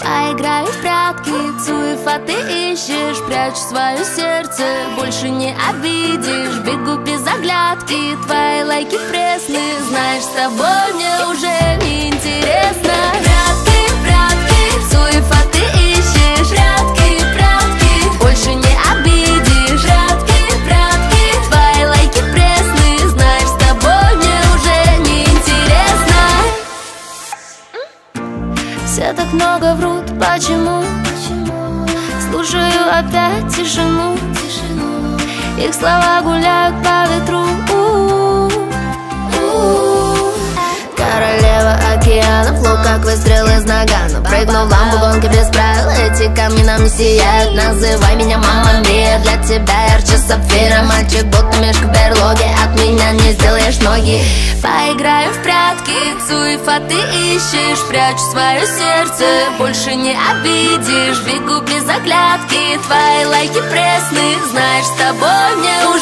Поиграю в прятки, цуефа ты ищешь, прячь свое сердце, больше не обидишь. Бегу без оглядки, твои лайки пресные, знаешь, с тобой мне уже не интересно. Прятки, прятки, цуефа ты ищешь, прятки, прятки, больше не обидишь. Прятки, прятки, твои лайки пресные, знаешь, с тобой мне уже не интересно. Все так много врут, почему? Слушаю опять тишину. Их слова гуляют по ветру. Королева океанов, лук как выстрел из нагана. Прыгну в ламбу, гонки без правил, эти камни нам не сияют. Называй меня мама Мия, для тебя ярче сапфира. Мальчик будто мишка в берлоге, от меня не сделаешь ноги. Поиграю в прятки, цуефа ты ищешь, прячь свое сердце, больше не обидишь. Бегу без оглядки, твои лайки пресные, знаешь, с тобой мне уже